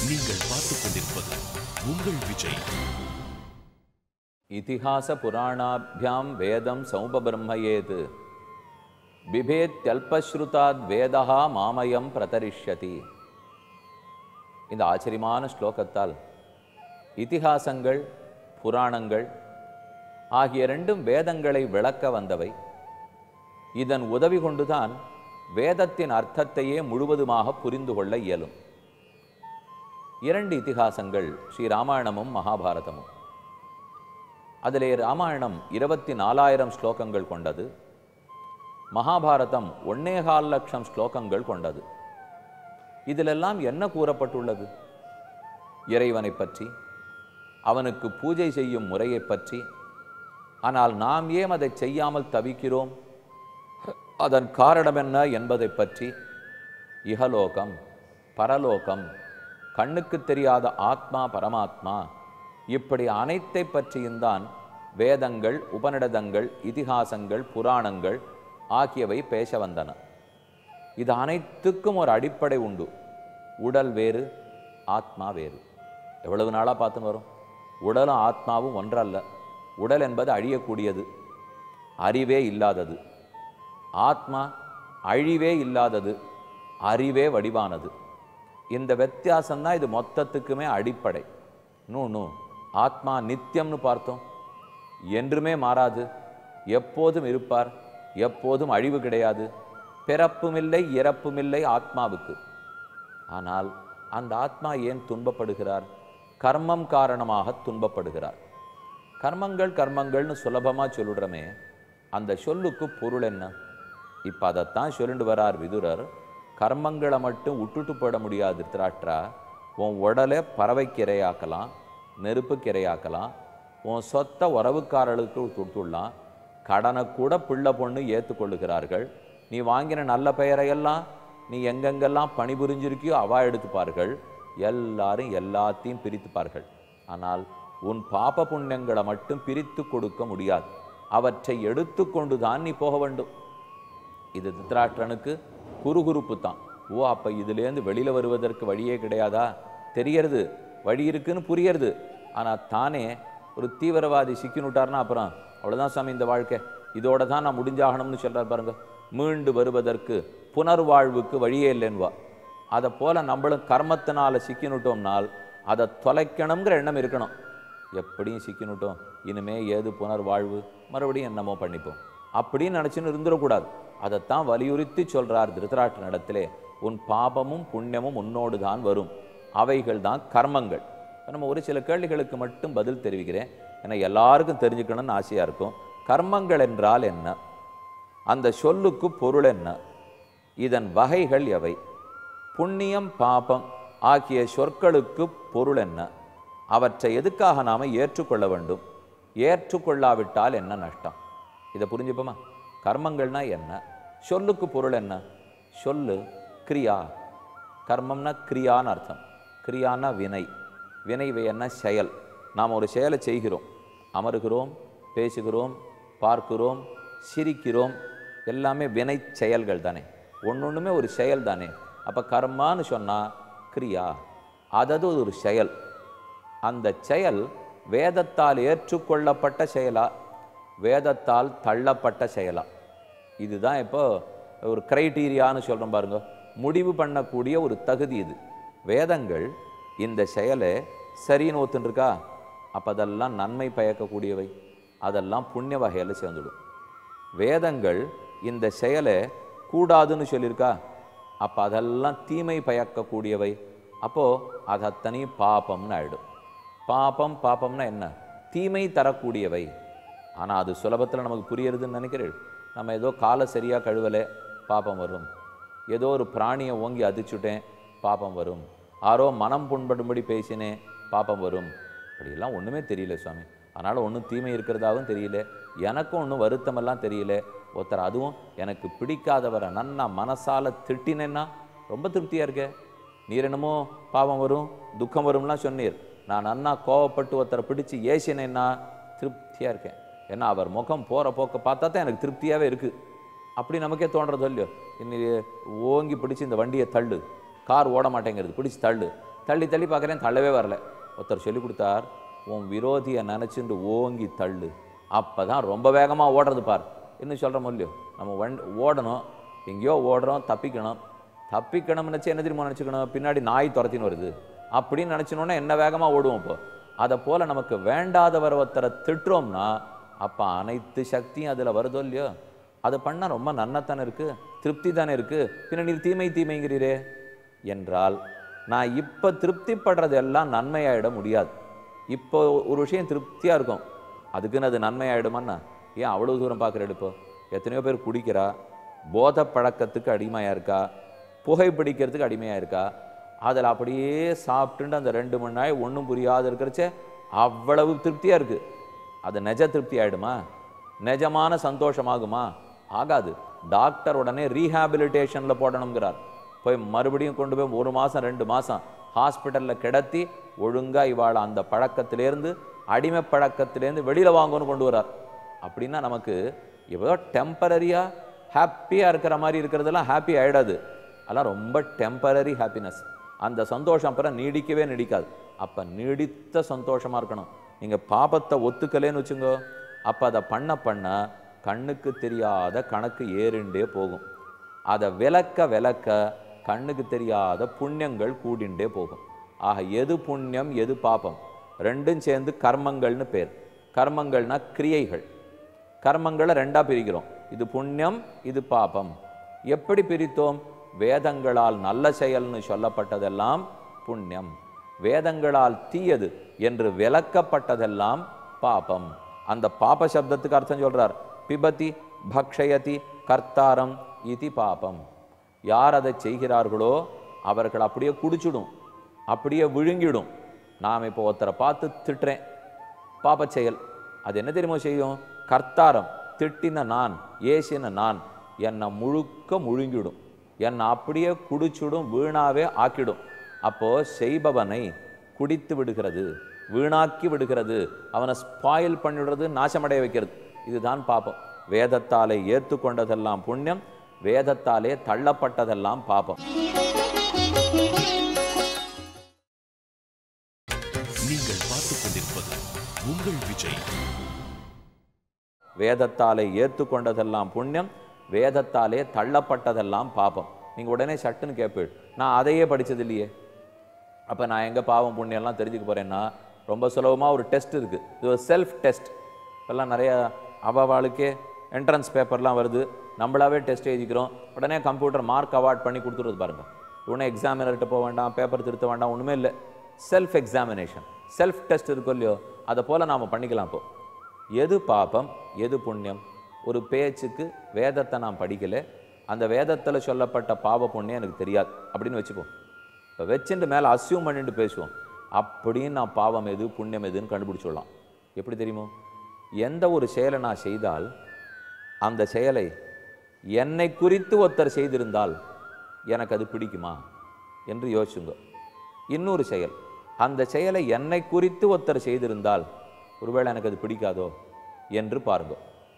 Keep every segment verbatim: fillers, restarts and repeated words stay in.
நீங்கள் பார்த்துக் கொண்டிருப்பது உங்கள் விஜய். இதிஹாச புராணாபியாம் வேதம் சௌபபிரம்மயேத் பிபேத்யல்பஸ்ருதாத் வேதஹா மாமயம் பிரதரிஷ்யதி. இந்த ஆச்சரியமான ஸ்லோகத்தால் இதிஹாசங்கள் புராணங்கள் ஆகிய ரெண்டும் வேதங்களை விளக்க வந்தவை. இதன் உதவி கொண்டுதான் வேதத்தின் அர்த்தத்தையே முழுவதுமாக புரிந்து கொள்ள இயலும். இரண்டு இதிகாசங்கள் ஸ்ரீ ராமாயணமும் மகாபாரதமும். அதிலே ராமாயணம் இருபத்தி நாலாயிரம் ஸ்லோகங்கள் கொண்டது, மகாபாரதம் ஒன்னேகால் லட்சம் ஸ்லோகங்கள் கொண்டது. இதிலெல்லாம் என்ன கூறப்பட்டுள்ளது? இறைவனை பற்றி, அவனுக்கு பூஜை செய்யும் முறையை பற்றி. ஆனால் நாம் ஏன் அதை செய்யாமல் தவிக்கிறோம், அதன் காரணம் என்ன என்பதை பற்றி, இகலோகம் பரலோகம், கண்ணுக்கு தெரியாத ஆத்மா பரமாத்மா, இப்படி அனைத்தை பற்றியும் தான் வேதங்கள் உபநிடதங்கள் இதிகாசங்கள் புராணங்கள் ஆகியவை பேச வந்தன. இது அனைத்துக்கும் ஒரு அடிப்படை உண்டு. உடல் வேறு ஆத்மா வேறு. எவ்வளவு நாளாக பார்த்து வரும். உடலும் ஆத்மாவும் ஒன்றல்ல. உடல் என்பது அழியக்கூடியது, அறிவே இல்லாதது. ஆத்மா அழிவே இல்லாதது, அறிவே வடிவானது. இந்த வித்தியாசம்தான் இது மொத்தத்துக்குமே அடிப்படை. இன்னொன்று, ஆத்மா நித்தியம்னு பார்த்தோம், என்றுமே மாறாது, எப்போதும் இருப்பார், எப்போதும் அழிவு கிடையாது, பிறப்புமில்லை இறப்புமில்லை ஆத்மாவுக்கு. ஆனால் அந்த ஆத்மா ஏன் துன்பப்படுகிறார்? கர்மம் காரணமாக துன்பப்படுகிறார். கர்மங்கள் கர்மங்கள்னு சுலபமாக சொல்லிடுறமே, அந்த சொல்லுக்கு பொருள் என்ன? இப்போ அதைத்தான் சொல்லிட்டு வரார் விதுரர். கர்மங்களை மட்டும் விட்டுட்டு போட முடியாது திருத்தராஷ்டிரா. உன் உடலை பறவைக்கு இரையாக்கலாம், நெருப்புக்கு இரையாக்கலாம், உன் சொத்தை உறவுக்காரர்களுக்கு கொடுத்துடலாம், கடனை கூட பிள்ளை பொண்ணு ஏற்றுக்கொள்ளுகிறார்கள். நீ வாங்கின நல்ல பெயரையெல்லாம் நீ எங்கெங்கெல்லாம் பணிபுரிஞ்சிருக்கியோ அவா எடுத்துப்பார்கள். எல்லாரும் எல்லாத்தையும் பிரித்துப்பார்கள். ஆனால் உன் பாப புண்ணியங்களை மட்டும் பிரித்து கொடுக்க முடியாது. அவற்றை எடுத்து கொண்டு தான் நீ போக வேண்டும். இது திருத்தராஷ்டிரனுக்கு குறுகுறுப்பு தான். ஓ, அப்போ இதுலேருந்து வெளியில் வருவதற்கு வழியே கிடையாதா? தெரியறது, வழி இருக்குன்னு புரியறது. ஆனால் தானே ஒரு தீவிரவாதி சிக்கினுட்டார்னா அப்புறம் அவ்வளோதான் சாமி இந்த வாழ்க்கை, இதோட தான் நான் முடிஞ்சாகணும்னு சொல்கிறார் பாருங்க. மீண்டு வருவதற்கு புனர்வாழ்வுக்கு வழியே இல்லைன்னுவா. அதை போல் நம்மளும் கர்மத்தினால் சிக்கினுட்டோம்னால் அதை தொலைக்கணுங்கிற எண்ணம் இருக்கணும். எப்படியும் சிக்கினுட்டோம், இனிமே ஏது புனர்வாழ்வு, மறுபடியும் என்னமோ பண்ணிப்போம் அப்படின்னு நினச்சின்னு இருந்துடக்கூடாது. அதைத்தான் வலியுறுத்தி சொல்கிறார் திருத்தராஷ்டிரனிடத்திலே. உன் பாபமும் புண்ணியமும் உன்னோடு தான் வரும், அவைகள் தான் கர்மங்கள். நம்ம ஒரு சில கேள்விகளுக்கு மட்டும் பதில் தெரிவிக்கிறேன், ஏன்னா எல்லாருக்கும் தெரிஞ்சுக்கணும்னு ஆசையாக இருக்கும். கர்மங்கள் என்றால் என்ன? அந்த சொல்லுக்கு பொருள் என்ன? இதன் வகைகள் எவை? புண்ணியம் பாபம் ஆகிய சொற்களுக்கு பொருள் என்ன? அவற்றை எதுக்காக நாம் ஏற்றுக்கொள்ள வேண்டும்? ஏற்றுக்கொள்ளாவிட்டால் என்ன நஷ்டம்? இதை புரிஞ்சுப்போமா? கர்மங்கள்னா என்ன, சொல்லுக்கு பொருள் என்ன? சொல்லு கிரியா, கர்மம்னா கிரியான்னு அர்த்தம். கிரியானா வினை, வினை என்ன? செயல். நாம் ஒரு செயலை செய்கிறோம், அமருகிறோம், பேசுகிறோம், பார்க்கிறோம், சிரிக்கிறோம், எல்லாமே வினை செயல்கள் தானே. ஒன்று ஒன்றுமே ஒரு செயல் தானே. அப்போ கர்மான்னு சொன்னால் கிரியா, அதது ஒரு செயல். அந்த செயல் வேதத்தால் ஏற்றுக்கொள்ளப்பட்ட செயலா, வேதத்தால் தள்ளப்பட்ட செயலா? இதுதான் இப்போ ஒரு கிரைட்டீரியான்னு சொல்கிறோம் பாருங்க, முடிவு பண்ணக்கூடிய ஒரு தகுதி இது. வேதங்கள் இந்த செயலை சரின்னு ஒத்துருக்கா, அப்போ அதெல்லாம் நன்மை பயக்கக்கூடியவை, அதெல்லாம் புண்ணிய வகையில் சேர்ந்துடும். வேதங்கள் இந்த செயலை கூடாதுன்னு சொல்லியிருக்கா, அப்போ அதெல்லாம் தீமை பயக்கக்கூடியவை, அப்போது அது அத்தனை பாபம்னு ஆகிடும். பாபம் பாபம்னா என்ன? தீமை தரக்கூடியவை. ஆனால் அது சுலபத்தில் நமக்கு புரியறதுன்னு நினைக்கிறேன். நம்ம ஏதோ காலை சரியாக கழுவலை, பாபம் வரும். ஏதோ ஒரு பிராணியை ஓங்கி அதிச்சுட்டேன், பாபம் வரும். ஆரோ மனம் புண்படும்படி பேசினேன், பாபம் வரும். அப்படிலாம் ஒன்றுமே தெரியல சுவாமி, அதனால் ஒன்றும் தீமை இருக்கிறதாகவும் தெரியல, எனக்கும் ஒன்றும் வருத்தமெல்லாம் தெரியல. ஒருத்தர் அதுவும் எனக்கு பிடிக்காதவரை நன்னா மனசால் திட்டினேன்னா ரொம்ப திருப்தியாக இருக்க. நீர் என்னமோ பாவம் வரும் துக்கம் வரும்லாம் சொன்னீர், நான் நன்னா கோவப்பட்டு ஒருத்தரை பிடிச்சி ஏசினேன்னா திருப்தியாக இருக்கேன். ஏன்னா அவர் முகம் போகிற போக்க பார்த்தா தான் எனக்கு திருப்தியாகவே இருக்குது. அப்படி நமக்கே தோன்றது இல்லையோ? இன்னைக்கு ஓங்கி பிடிச்சி இந்த வண்டியை தள்ளு, கார் ஓட மாட்டேங்கிறது, பிடிச்சி தள்ளு, தள்ளி தள்ளி பார்க்குறேன், தள்ளவே வரல. ஒருத்தர் சொல்லி கொடுத்தார், உன் விரோதியை நினச்சிட்டு ஓங்கி தள்ளு, அப்போ தான் ரொம்ப வேகமாக ஓடுறது பார். இன்னும் சொல்கிறோம் இல்லையோ, நம்ம வண் ஓடணும், எங்கேயோ ஓடுறோம், தப்பிக்கணும். தப்பிக்கணும்னு நினச்சி என்ன தெரியுமா நினச்சிக்கணும், பின்னாடி நாய் துரத்தின்னு வருது அப்படின்னு நினச்சினோன்னா என்ன வேகமாக ஓடுவோம். இப்போ அதை போல் நமக்கு வேண்டாதவரை ஒருத்தரை திட்டுறோம்னா அப்போ அனைத்து சக்தியும் அதில் வருதோ இல்லையோ. அதை பண்ணால் ரொம்ப நன்னத்தானே இருக்குது, திருப்தி தானே இருக்குது. பின்ன நீர் தீமை தீமைங்கிறீரே என்றால், நான் இப்போ திருப்திப்படுறது எல்லாம் நன்மையாயிட முடியாது. இப்போ ஒரு விஷயம் திருப்தியாக இருக்கும், அதுக்குன்னு அது நன்மையாயிடுமான்னா ஏன் அவ்வளோ தூரம் பார்க்குற? இப்போ எத்தனையோ பேர் குடிக்கிறா, போதை பழக்கத்துக்கு அடிமையாக இருக்கா, புகை பிடிக்கிறதுக்கு அடிமையாக இருக்கா. அதில் அப்படியே சாப்பிட்டுட்டு அந்த ரெண்டு மணி நாள் ஒன்றும் புரியாது இருக்கிறச்சே அவ்வளவு திருப்தியாக இருக்குது. அது நெஜ திருப்தி ஆகிடுமா? நிஜமான சந்தோஷமாகுமா? ஆகாது. டாக்டர் உடனே ரீஹாபிலிட்டேஷனில் போடணுங்கிறார். போய் மறுபடியும் கொண்டு போய் ஒரு மாதம் ரெண்டு மாதம் ஹாஸ்பிட்டலில் கிடத்தி ஒழுங்காக இவாளை அந்த பழக்கத்திலேருந்து, அடிமை பழக்கத்திலேருந்து வெளியில் வாங்கணும்னு கொண்டு வரார். அப்படின்னா நமக்கு எவ்வளோ டெம்பரரியாக ஹாப்பியாக இருக்கிற மாதிரி இருக்கிறதெல்லாம் ஹாப்பி ஆகிடாது. அதெல்லாம் ரொம்ப டெம்பரரி ஹாப்பினஸ். அந்த சந்தோஷம் அப்புறம் நீடிக்கவே நீடிக்காது. அப்போ நீடித்த சந்தோஷமாக இருக்கணும். நீங்கள் பாபத்தை ஒத்துக்கலேன்னு வச்சுங்கோ, அப்போ அதை பண்ண பண்ண கண்ணுக்கு தெரியாத கணக்கு ஏறிண்டே போகும். அதை விளக்க விளக்க கண்ணுக்கு தெரியாத புண்ணியங்கள் கூடிண்டே போகும். ஆக எது புண்ணியம் எது பாபம் ரெண்டும் சேர்ந்து கர்மங்கள்னு பேர். கர்மங்கள்னா கிரியைகள். கர்மங்களை ரெண்டாக பிரிக்கிறோம், இது புண்ணியம் இது பாபம். எப்படி பிரித்தோம்? வேதங்களால் நல்ல செயல்னு சொல்லப்பட்டதெல்லாம் புண்ணியம், வேதங்களால் தீயது என்று விளக்கப்பட்டதெல்லாம் பாபம். அந்த பாப சப்தத்துக்கு அர்த்தம் சொல்றார், பிபதி பக்ஷயதி கர்த்தாரம் இதி பாபம். யார் அதை செய்கிறார்களோ அவர்கள் அப்படியே குடிச்சிடும், அப்படியே விழுங்கிடும். நாம் இப்போ ஒருத்தரை பார்த்து திட்டுறேன், பாப செயல். அது என்ன தெரியுமோ செய்யும்? கர்த்தாரம், திட்டின நான், ஏசின நான், என்னை முழுக்க முழுங்கிடும், என்னை அப்படியே குடிச்சுடும், வீணாவே ஆக்கிடும். அப்போ செய்பவனை குடித்து விடுகிறது, வீணாக்கி விடுகிறது, அவனை ஸ்பாயில் பண்ணிவிடுறது, நாசமடைய வைக்கிறது. இதுதான் பாபம். வேதத்தாலே ஏற்றுக்கொண்டதெல்லாம் புண்ணியம், வேதத்தாலே தள்ளப்பட்டதெல்லாம் பாபம். நீங்கள் பார்த்துக் கொண்டிருப்பது உங்கள் விஜய். வேதத்தாலே ஏற்றுக்கொண்டதெல்லாம் புண்ணியம், வேதத்தாலே தள்ளப்பட்டதெல்லாம் பாபம். நீங்கள் உடனே சட்டுன்னு கேட்பீள், நான் அதையே படித்தது இல்லையே, அப்போ நான் எங்கே பாவம் புண்ணியம்லாம் தெரிஞ்சுக்க போகிறேன்னா, ரொம்ப சுலபமாக ஒரு டெஸ்ட் இருக்குது. இது ஒரு செல்ஃப் டெஸ்ட். இப்போல்லாம் நிறைய அவாவாளுக்கே என்ட்ரன்ஸ் பேப்பர்லாம் வருது, நம்மளாவே டெஸ்ட் எழுதிக்கிறோம், உடனே கம்ப்யூட்டர் மார்க் அவார்ட் பண்ணி கொடுத்துருது பாருங்கள். உடனே எக்ஸாமினர்கிட்ட போக வேண்டாம், பேப்பர் திருத்த வேண்டாம், ஒன்றுமே இல்லை. செல்ஃப் எக்ஸாமினேஷன், செல்ஃப் டெஸ்ட் இருக்கும் இல்லையோ, அதை போல் நாம் பண்ணிக்கலாம். இப்போ எது பாபம் எது புண்ணியம்? ஒரு பேச்சுக்கு வேதத்தை நான் படிக்கலை, அந்த வேதத்தில் சொல்லப்பட்ட பாவ புண்ணியம் எனக்கு தெரியாது அப்படின்னு வச்சுப்போம். இப்போ வச்சுட்டு மேலே அஸ்யூம் பண்ணிட்டு பேசுவோம், அப்படின்னு நான் பாவம் எது புண்ணியம் எதுன்னு கண்டுபிடிச்சிடலாம். எப்படி தெரியுமோ? எந்த ஒரு செயலை நான் செய்தால் அந்த செயலை என்னை குறித்து ஒருத்தர் செய்திருந்தால் எனக்கு அது பிடிக்குமா என்று யோசிச்சுங்க. இன்னொரு செயல், அந்த செயலை என்னை குறித்து ஒருத்தர் செய்திருந்தால் ஒருவேளை எனக்கு அது பிடிக்காதோ என்று பாருங்க.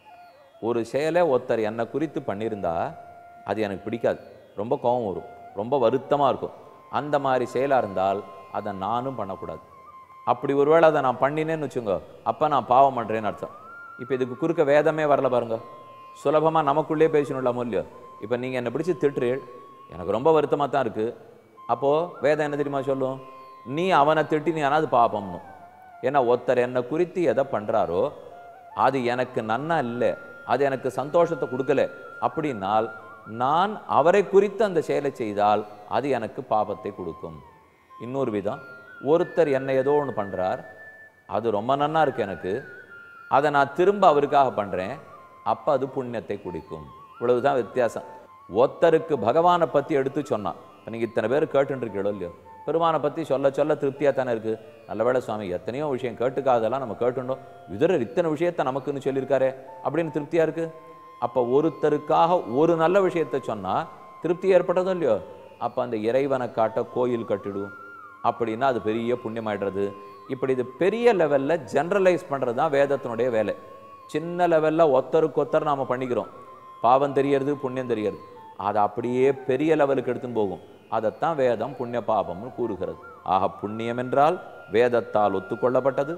ஒரு செயலை ஒருத்தர் என்னை குறித்து பண்ணியிருந்தா அது எனக்கு பிடிக்காது, ரொம்ப கோபம் வரும், ரொம்ப வருத்தமாக இருக்கும். அந்த மாதிரி செயலாக இருந்தால் அதை நானும் பண்ணக்கூடாது. அப்படி ஒருவேளை அதை நான் பண்ணினேன்னு வச்சுங்க, அப்போ நான் பாவம் பண்ணுறேன்னு அர்த்தம். இப்போ இதுக்கு குறுக்க வேதமே வரல பாருங்க, சுலபமாக நமக்குள்ளே பேசணும்லாமோ இல்லையோ. இப்போ நீங்கள் என்னை பிடிச்சி திட்டுறீள், எனக்கு ரொம்ப வருத்தமாக தான் இருக்குது. அப்போது வேதம் என்ன தெரியுமா சொல்லும்? நீ அவனை திட்டி நீ ஆனால் அது பாபம்னு. ஏன்னா ஒருத்தர் என்னை குறித்து எதை பண்ணுறாரோ அது எனக்கு நன்னா இல்லை, அது எனக்கு சந்தோஷத்தை கொடுக்கல அப்படின்னால் நான் அவரை குறித்து அந்த செயலை செய்தால் அது எனக்கு பாபத்தை கொடுக்கும். இன்னொரு விதம், ஒருத்தர் என்னை ஏதோ ஒன்று பண்ணுறார், அது ரொம்ப நன்னா இருக்கு எனக்கு, அதை நான் திரும்ப அவருக்காக பண்ணுறேன், அப்போ அது புண்ணியத்தை குடிக்கும். இவ்வளவுதான் வித்தியாசம். ஒருத்தருக்கு பகவானை பற்றி எடுத்து சொன்னான். இப்போ நீங்கள் இத்தனை பேர் கேட்டுருக்கீங்களோ இல்லையோ, பெருமானை பற்றி சொல்ல சொல்ல திருப்தியாக தானே இருக்குது. நல்லவேளை சுவாமி எத்தனையோ விஷயம் கேட்டுக்காதெல்லாம் நம்ம கேட்டுட்டோம், விதுரர் இத்தனை விஷயத்தை நமக்குன்னு சொல்லியிருக்காரு அப்படின்னு திருப்தியாக இருக்குது. அப்போ ஒருத்தருக்காக ஒரு நல்ல விஷயத்தை சொன்னால் திருப்தி ஏற்பட்டதோ இல்லையோ, அப்போ அந்த இறைவனை காட்ட கோயில் கட்டிடும் அப்படின்னா அது பெரிய புண்ணியமாயிடுறது. இப்படி இது பெரிய லெவலில் ஜென்ரலைஸ் பண்ணுறது தான் வேதத்தினுடைய வேலை. சின்ன லெவலில் ஒத்தருக்கு ஒத்தர் நாம் பண்ணிக்கிறோம், பாவம் தெரியறது புண்ணியம் தெரியறது, அதை அப்படியே பெரிய லெவலுக்கு எடுத்துன்னு போகும். அதைத்தான் வேதம் புண்ணிய பாபம்னு கூறுகிறது. ஆக புண்ணியம் என்றால் வேதத்தால் ஒத்துக்கொள்ளப்பட்டது.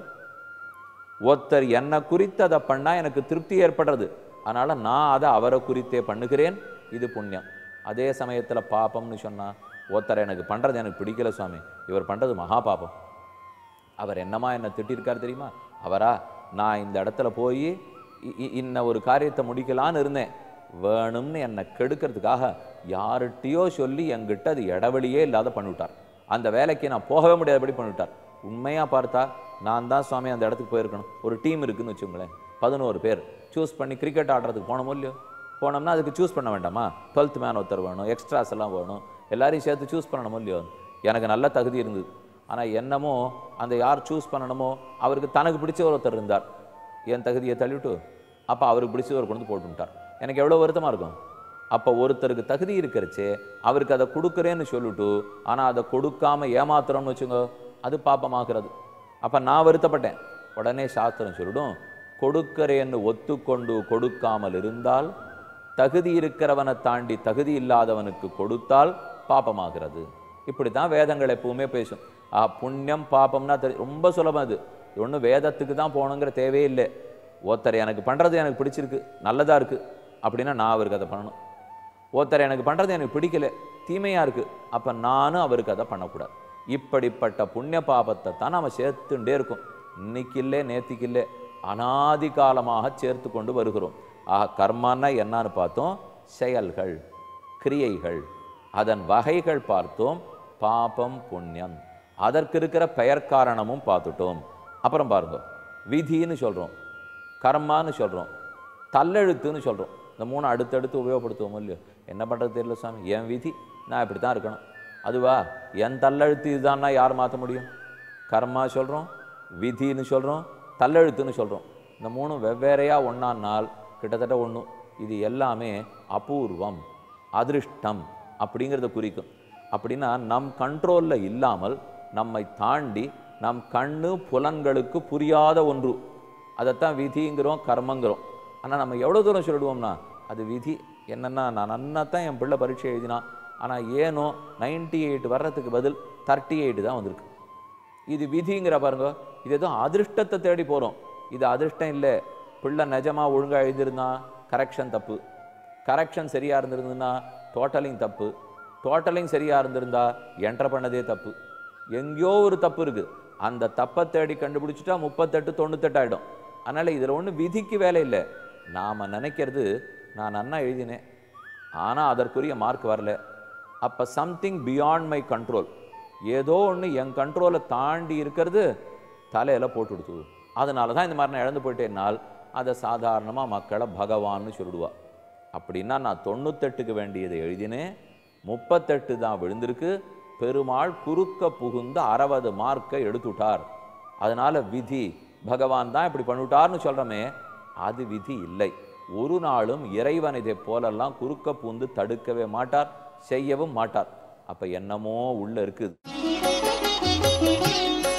ஒருத்தர் என்னை குறித்து அதை பண்ணா எனக்கு திருப்தி ஏற்படுறது, அதனால நான் அதை அவரை குறித்தே பண்ணுகிறேன், இது புண்ணியம். அதே சமயத்துல பாபம்னு சொன்னா, ஒருத்தர் எனக்கு பண்றது எனக்கு பிடிக்கல சுவாமி, இவர் பண்றது மகா பாபம், அவர் என்னமா என்ன திட்டிருக்கார் தெரியுமா, அவரா நான் இந்த இடத்துல போய் இன்ன ஒரு காரியத்தை முடிக்கலான்னு இருந்தேன், வேணும்னு என்னை கெடுக்கிறதுக்காக யார்கிட்டையோ சொல்லி என்கிட்ட அது இடைவெளியே இல்லாத பண்ணிவிட்டார், அந்த வேலைக்கு நான் போகவே முடியாதபடி பண்ணிவிட்டார். உண்மையா பார்த்தா நான் தான் சுவாமி அந்த இடத்துக்கு போயிருக்கணும். ஒரு டீம் இருக்குன்னு வச்சுக்கோங்களேன், பதினோரு பேர் சூஸ் பண்ணி கிரிக்கெட் ஆடுறதுக்கு போனோமோ இல்லையோ, போனோம்னா அதுக்கு சூஸ் பண்ண வேண்டாமா, டுவெல்த் மேன் ஒருத்தர் வேணும், எக்ஸ்ட்ராஸ் எல்லாம் வேணும், எல்லாரையும் சேர்த்து சூஸ் பண்ணணுமோ இல்லையோ. எனக்கு நல்ல தகுதி இருந்தது, ஆனால் என்னமோ அந்த யார் சூஸ் பண்ணணுமோ அவருக்கு தனக்கு பிடிச்ச ஒருத்தர் இருந்தார், என் தகுதியை தள்ளிவிட்டு அப்போ அவருக்கு பிடிச்சவர் கொண்டு போட்டுட்டார். எனக்கு எவ்வளோ வருத்தமாக இருக்கும். அப்போ ஒருத்தருக்கு தகுதி இருக்கிறச்சே அவருக்கு அதை கொடுக்குறேன்னு சொல்லிட்டு ஆனால் அதை கொடுக்காம ஏமாத்துறோம்னு வச்சுங்க, அது பாப்பமாகிறது. அப்போ நான் வருத்தப்பட்டேன். உடனே சாஸ்திரம் சொல்லிடும், கொடுக்கிறேன்னு ஒத்துக்கொண்டு கொடுக்காமல் இருந்தால், தகுதி இருக்கிறவனை தாண்டி தகுதி இல்லாதவனுக்கு கொடுத்தால் பாப்பமாகிறது. இப்படி தான் வேதங்கள் எப்பவுமே பேசும். ஆ புண்ணியம் பாப்பம்னா தெரி ரொம்ப சுலபம். அது ஒன்றும் வேதத்துக்கு தான் போகணுங்கிற தேவையே இல்லை. ஒருத்தர் எனக்கு பண்ணுறது எனக்கு பிடிச்சிருக்கு, நல்லதாக இருக்குது அப்படின்னா நான் அவருக்கு அதை பண்ணணும். ஒருத்தர் எனக்கு பண்ணுறது எனக்கு பிடிக்கல, தீமையாக இருக்குது, அப்போ நானும் அவருக்கு அதை பண்ணக்கூடாது. இப்படிப்பட்ட புண்ணிய பாபத்தை தான் நம்ம சேர்த்துட்டே இருக்கோம். இன்னைக்கு இல்லை நேத்திக்கு இல்லை, அனாதி காலமாக சேர்த்து கொண்டு வருகிறோம். ஆக கர்மான்னா என்னான்னு பார்த்தோம், செயல்கள், கிரியைகள், அதன் வகைகள் பார்த்தோம், பாபம் புண்ணியம், அதற்கு இருக்கிற பெயர் காரணமும் பார்த்துட்டோம். அப்புறம் பாருங்க, விதின்னு சொல்கிறோம், கர்மான்னு சொல்கிறோம், தல்லெழுத்துன்னு சொல்கிறோம். இந்த மூணு அடுத்தடுத்து உபயோகப்படுத்துவோம் இல்லையோ. என்ன பண்ணுறது தெரியல சாமி, என் விதி நான் இப்படி தான் இருக்கணும், அதுவா என் தல்லெழுத்து இதுதான்னா யார் மாற்ற முடியும். கர்மா சொல்கிறோம், விதின்னு சொல்கிறோம், தல்லெழுத்துன்னு சொல்கிறோம். இந்த மூணும் வெவ்வேறையாக ஒன்றானால் கிட்டத்தட்ட ஒன்று. இது எல்லாமே அபூர்வம், அதிருஷ்டம் அப்படிங்கிறத குறிக்கும். அப்படின்னா நம் கண்ட்ரோலில் இல்லாமல் நம்மை தாண்டி நம் கண்ணு புலன்களுக்கு புரியாத ஒன்று, அதைத்தான் விதிங்கிறோம், கர்மங்கிறோம். ஆனால் நம்ம எவ்வளோ தூரம் சொல்லிடுவோம்னா அது விதி. என்னென்னா நான் நன்னா தான் என் பிள்ளை பரீட்சை எழுதினான், ஆனால் ஏனோ நைன்டி எயிட் வர்றதுக்கு பதில் தேர்ட்டி எயிட் தான் வந்திருக்கு. இது விதிங்கிற பாருங்க. இது எதுவும் அதிருஷ்டத்தை தேடி போகிறோம், இது அதிருஷ்டம் இல்லை. பிள்ளை நிஜமாக ஒழுங்காக எழுதியிருந்தான், கரெக்ஷன் தப்பு. கரெக்ஷன் சரியாக இருந்திருந்ததுன்னா டோட்டலிங் தப்பு. டோட்டலிங் சரியாக இருந்திருந்தா என்ட்ரு பண்ணதே தப்பு. எங்கேயோ ஒரு தப்பு இருக்குது, அந்த தப்பை தேடி கண்டுபிடிச்சிட்டா முப்பத்தெட்டு தொண்ணூத்தெட்டு ஆகிடும். அதனால் இதில் ஒன்றும் விதிக்கு வேலை இல்லை. நாம் நினைக்கிறது நான் நன்னா எழுதினேன், ஆனால் அதற்குரிய மார்க் வரல, அப்போ சம்திங் பியாண்ட் மை கண்ட்ரோல், ஏதோ ஒன்று என் கண்ட்ரோலை தாண்டி இருக்கிறது தலையில் போட்டு கொடுத்து, அதனால தான் இந்த மாதிரி நான் இழந்து போயிட்டேன்னால் அதை சாதாரணமாக மக்களை பகவான்னு சொல்லிடுவா. அப்படின்னா நான் தொண்ணூத்தெட்டுக்கு வேண்டியதை எழுதினேன், முப்பத்தெட்டு தான் விழுந்திருக்கு, பெருமாள் குறுக்க புகுந்து அறுபது மார்க்கை எடுத்துட்டார், அதனால விதி பகவான் தான் இப்படி பண்ணிவிட்டார்னு சொல்கிறோமே, அது விதி இல்லை. ஒரு நாளும் இறைவன் இதை போலெல்லாம் குறுக்க பூந்து தடுக்கவே மாட்டார், செய்யவும் மாட்டார். அப்போ என்னமோ உள்ள இருக்குது.